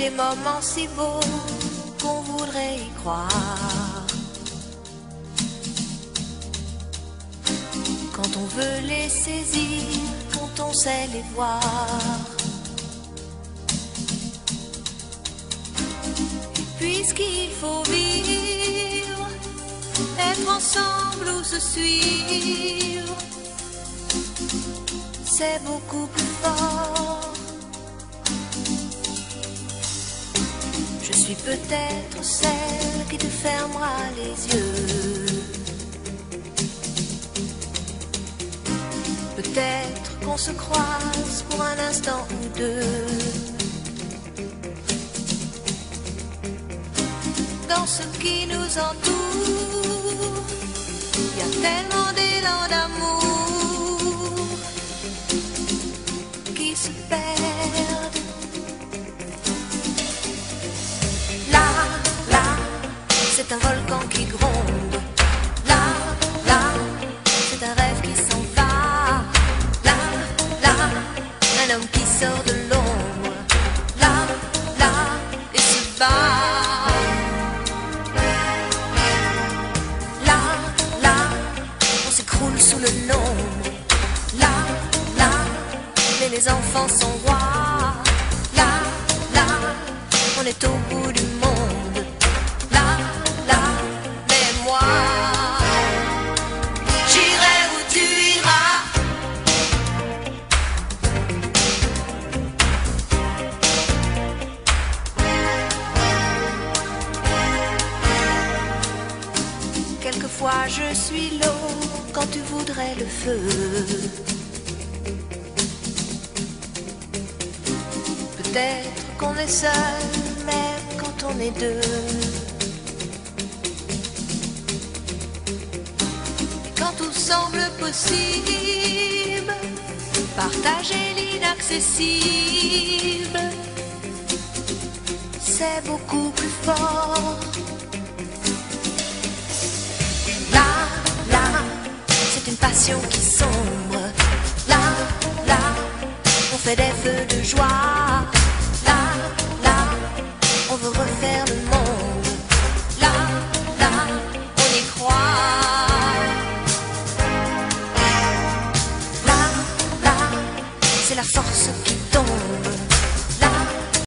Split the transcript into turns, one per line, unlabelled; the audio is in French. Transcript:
des moments si beaux qu'on voudrait y croire. Quand on veut les saisir, quand on sait les voir. Et puisqu'il faut vivre, être ensemble ou se suivre, c'est beaucoup plus fort. Je suis peut-être celle qui te fermera les yeux. Peut-être qu'on se croise pour un instant ou deux. Dans ce qui nous entoure, il y a tellement d'élan d'amour qui se perdent. Là, là, c'est un volcan qui gronde. Là, là, c'est un rêve qui s'en va. Là, là, un homme qui sort de l'ombre. Là, là, et se bat. Là, là, on s'écroule sous le nombre. Là, là, mais les enfants sont rois. Là, là, on est au bout du monde. Là, là, mais moi, j'irai où tu iras. Quelquefois je suis l'eau quand tu voudrais le feu. Peut-être qu'on est seul, même quand on est deux. Et quand tout semble possible, partager l'inaccessible, c'est beaucoup plus fort. Là, là, c'est une passion qui sombre. Là, là, on fait des feux de joie. Là, là, on veut refaire le monde. Là, là, on y croit. Là, là, c'est la force qui tombe.